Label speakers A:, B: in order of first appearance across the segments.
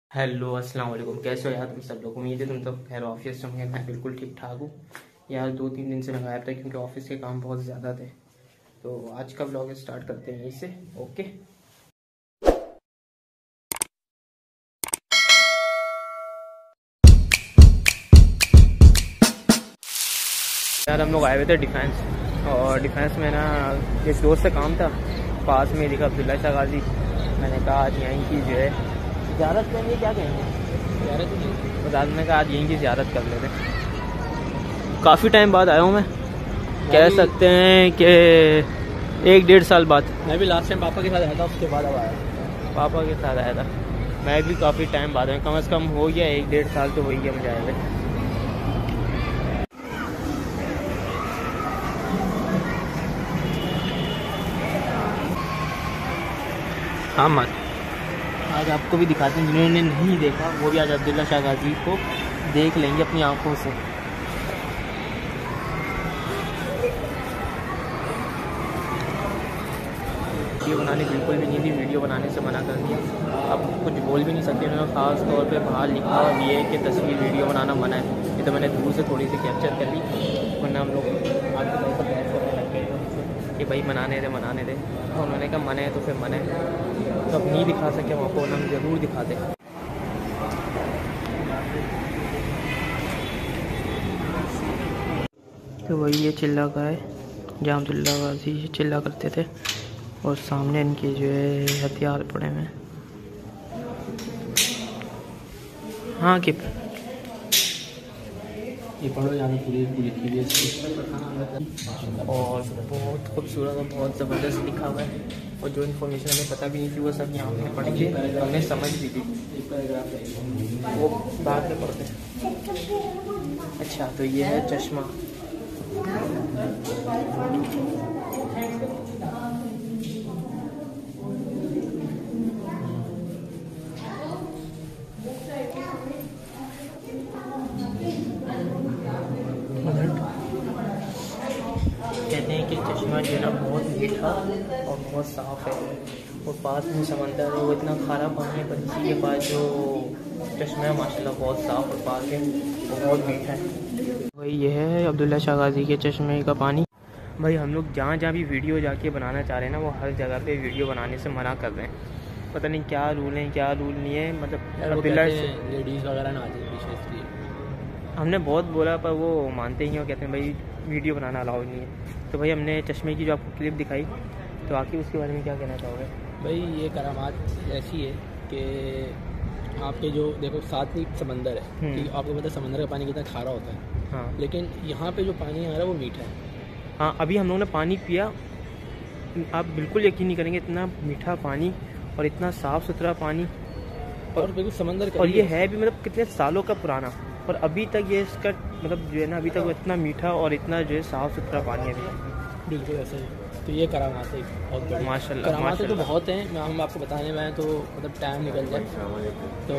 A: Hello अस्सलाम वालेकुम। कैसे हो यार तुम सब लोग? उम्मीद है तुम सब खैर ऑफिस होंगे। मैं बिल्कुल ठीक ठाक हूँ यार। 2-3 दिन से मैं गायब था क्योंकि ऑफिस के काम बहुत ज़्यादा थे। तो आज का व्लॉग स्टार्ट करते हैं यहीं से। ओके यार, हम लोग आए हुए थे डिफेंस। और डिफेंस में ना एक दोस्त से काम था, पास में दिखा अब्दुल्ला शाह गाजी। मैंने कहा आज यहीं की जो है ज़ियारत करेंगे। क्या कहेंगे ज़्यारत में कहा आज यहीं की ज़ियारत कर लेते हैं। काफ़ी टाइम बाद आया हूँ मैं, कह सकते हैं कि 1-1.5 साल बाद।
B: मैं भी लास्ट टाइम पापा के साथ आया था, उसके बाद अब आया।
A: पापा के साथ आया था मैं भी। काफ़ी टाइम बाद आया, कम से कम हो गया 1-1.5 साल तो हो ही गया मुझे आए हुए। हाँ मत आज आपको भी दिखाते हैं, जिन्होंने नहीं देखा वो भी आज अब्दुल्ला शाह गाजी को देख लेंगे अपनी आंखों से। वीडियो बनाने बिल्कुल भी नहीं थी, वीडियो बनाने से मना कर दिया। अब कुछ बोल भी नहीं सकते उन्होंने। ख़ास तौर पे बाहर लिखा हुआ भी है कि तस्वीर वीडियो बनाना मना है। ये तो मैंने दूर से थोड़ी सी कैप्चर कर ली, वरना हम लोग आपके भाई पर बहस करने लगते हैं कि भाई बनाने दे। तो उन्होंने कहा मना है तो फिर मना है, तो अब नहीं दिखा सके वहाँ को, हम ज़रूर दिखाते। तो वही ये चिल्ला का है जहाँ अब्दुल्ला गाजी चिल्ला करते थे, और सामने इनके जो है हथियार पड़े हुए हैं। हाँ कि
B: ये पढ़ो यहाँ पूरी लिखी हुई है
A: और बहुत खूबसूरत और बहुत ज़बरदस्त लिखा हुआ है। और जो इन्फॉर्मेशन हमें पता भी नहीं थी वो सब यहाँ पे पढ़ के हमने समझ भी ली, वो बाद में पढ़ते हैं। अच्छा तो ये है चश्मा। कहते हैं कि चश्मा जो है ना बहुत मीठा और बहुत साफ़ है, और पास में समंदर है, वो इतना खारा पानी है, पर इसी के पास जो चश्मा है माशाल्लाह बहुत साफ़ और पास है, वो बहुत मीठा है। वही ये है अब्दुल्ला शाह गाजी के चश्मे का पानी। भाई हम लोग जहाँ जहाँ भी वीडियो जाके बनाना चाह रहे हैं ना, वो हर जगह पे वीडियो बनाने से मना कर रहे हैं। पता नहीं क्या रूल है क्या रूल नहीं है। मतलब अब्दुल्ला
B: लेडीज़ वगैरह ना आ जाए, इसलिए
A: हमने बहुत बोला पर वो मानते ही हैं, वो कहते हैं भाई वीडियो बनाना अलाउ नहीं है। तो भाई हमने चश्मे की जो आपको क्लिप दिखाई, तो आखिर उसके बारे में क्या कहना चाहोगे?
B: भाई ये करामात ऐसी है कि आपके जो देखो साथ ही समंदर है कि आपको पता है समंदर का पानी कितना खारा होता है।
A: हाँ
B: लेकिन यहाँ पे जो पानी आ रहा है वो मीठा है।
A: हाँ, अभी हम लोगों ने पानी पिया, आप बिल्कुल यकीन नहीं करेंगे इतना मीठा पानी और इतना साफ़ सुथरा पानी।
B: और बिल्कुल समंदर का,
A: और ये है भी मतलब कितने सालों का पुराना, और अभी तक ये इसका मतलब जो है ना अभी तक वो इतना मीठा और इतना जो है साफ़ सुथरा पानी है अभी।
B: बिल्कुल ऐसे है। तो ये करामात है बहुत बड़ी।
A: माशाल्लाह
B: करामातें तो बहुत हैं, हम आपको बताने में आए तो मतलब टाइम निकल जाए,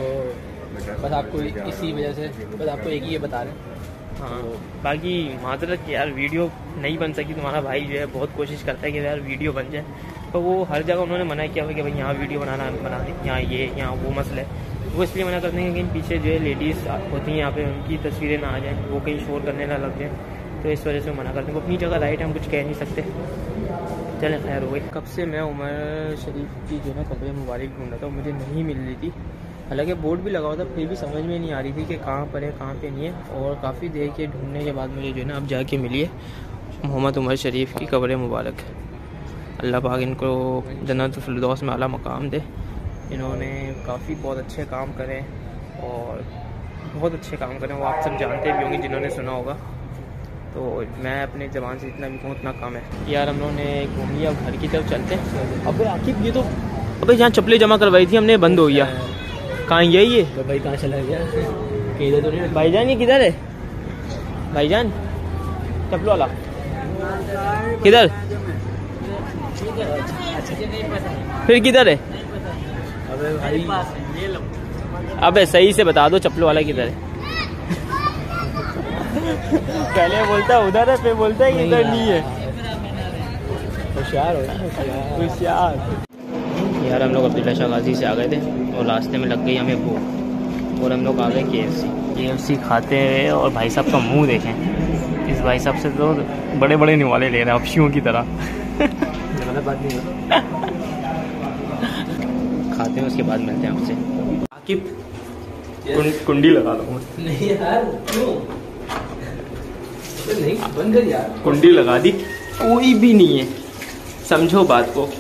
B: तो बस आपको इसी वजह से बस आपको एक ही ये बता रहे हैं।
A: हाँ बाकी माजरत यार वीडियो नहीं बन सकी। तुम्हारा भाई जो है बहुत कोशिश करता है कि यार वीडियो बन जाए, पर वो हर जगह उन्होंने मना किया हुआ कि भाई यहाँ वीडियो बना दे, यहाँ ये यहाँ वो मसला है। वो इसलिए मना करते हैं कि पीछे जो है लेडीज़ होती हैं यहाँ पे, उनकी तस्वीरें ना आ जाएँ, वो कहीं शोर करने ना लग जाए, तो इस वजह से मना करते हैं। वो अपनी जगह राइट है, हम कुछ कह नहीं सकते। चले खैर हो गई। कब से मैं उमर शरीफ की जो है ना कब्र मुबारक ढूंढ रहा था, मुझे नहीं मिल रही थी। हालांकि बोर्ड भी लगा हुआ था, फिर भी समझ में नहीं आ रही थी कि कहाँ पर है कहाँ पे नहीं है। और काफ़ी देर के ढूंढने के बाद मुझे जो है ना अब जाके मिली है मोहम्मद उमर शरीफ की कब्र मुबारक। अल्लाह पाक इनको जन्नतुल फिरदौस में आला मकाम दे। इन्होंने काफ़ी बहुत अच्छे काम करे और बहुत अच्छे काम करे, वो आप सब जानते भी होंगे जिन्होंने सुना होगा। तो मैं अपने ज़बान से जितना भी कहूँ उतना कम है। यार हम लोगों ने घूम लिया, घर की तरफ चलते हैं। अबे आकिब ये तो अबे जहाँ चप्पलें जमा करवाई थी हमने बंद हो गया। कहाँ यही है?
B: तो भाई कहाँ चला गया? किधर तो नहीं
A: भाईजान, ये किधर है भाईजान? चप्पलों वाला किधर? फिर किधर है?
B: अबे भाई
A: अबे सही से बता दो चप्पलों वाला किधर है। पहले बोलता है उधर है, फिर बोलता है कि इधर नहीं है।
B: होशियार हो
A: यार हम लोग अब्दुल्ला शाह गाजी से आ गए थे और रास्ते में लग गई हमें भूख। और हम लोग आ गए KFC खाते हैं। और भाई साहब का मुंह देखें, इस भाई साहब से तो बड़े बड़े निवाले ले रहे हैं अपशियों की तरह।
B: बात नहीं
A: खाते हैं, उसके बाद मिलते हैं आपसे। आकिब कुंडी लगा लो।
B: नहीं यार, क्यों नहीं बंद कर यार।
A: कुंडी लगा दी, कोई भी नहीं है, समझो बात को।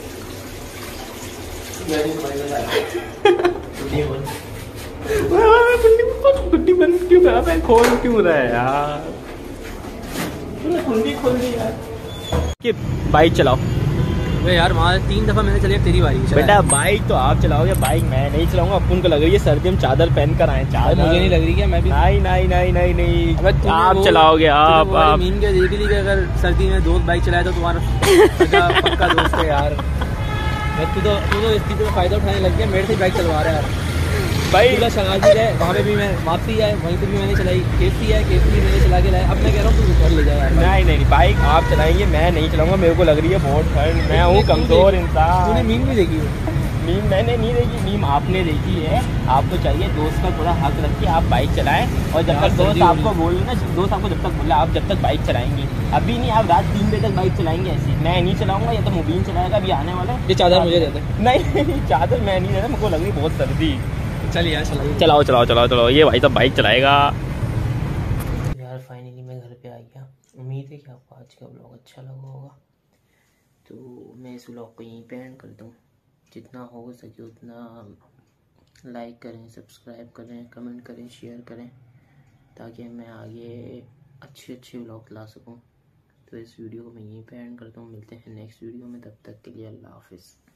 A: कुंडी बंद क्यों करा, मैं खोल क्यों रहा है यार, कुंडी खोल दी यार। कि बाइक चलाओ।
B: वे यार वहाँ 3 दफा मैंने चलिए, तेरी बारी
A: बेटा। बाइक तो आप चलाओगे, बाइक मैं नहीं चलाऊंगा। अपन को लग रही है सर्दी में चादर पहन कर आए। चादर
B: मुझे नहीं लग रही है, मैं भी
A: नहीं नहीं नहीं नहीं नहीं, आप चलाओगे। आप
B: मीन के देख ली, अगर सर्दी में दोस्त बाइक चलाए तो तुम्हारा पक्का दोस्त है यार। तू तो इस चीज़ का फायदा उठाने लग गया, मेरे से बाइक चलवा रहा है यार
A: भाई।
B: शगाजी है वहाँ पे भी मैं, वापसी है वहीं पे भी मैंने चलाई, केसरी मैंने चला के लाया। अब मैं कह रहा हूँ तू घर ले जाए यार।
A: नहीं बाइक आप चलाएंगे, मैं नहीं चलाऊंगा। मेरे को लग रही है बहुत ठंड, मैं हूँ कमजोर इंसान।
B: तूने मीम भी देखी है?
A: मीम मैंने नहीं देखी, मीम आपने देखी है। आपको चाहिए दोस्त का थोड़ा हक रख के आप बाइक चलाएं। और जब तक दोस्त आपको बोले ना, दोस्त आपको जब तक बोला, आप जब तक बाइक चलाएंगे, अभी नहीं आप रात 3 बजे तक बाइक चलाएंगे ऐसी। मैं नहीं चलाऊंगा, या तो मुबीन चलाएगा, अभी आने वाला है।
B: ये चादर मुझे देते
A: नहीं चादर मैं नहीं देता, मुझको लग रही बहुत सर्दी।
B: चलिए यार
A: चलाओ। ये भाई साहब बाइक चलाएगा यार। फाइनली मैं घर पे आ गया। उम्मीद है कि आपको आज का व्लॉग अच्छा लगा होगा। तो मैं इस व्लॉग को यहीं पे एंड करता हूँ। जितना हो सके उतना लाइक करें, सब्सक्राइब करें, कमेंट करें, शेयर करें, ताकि मैं आगे अच्छे व्लॉग ला सकूँ। तो इस वीडियो को मैं यहीं पे एंड करता हूँ। मिलते हैं नेक्स्ट वीडियो में, तब तक के लिए अल्लाह हाफिज़।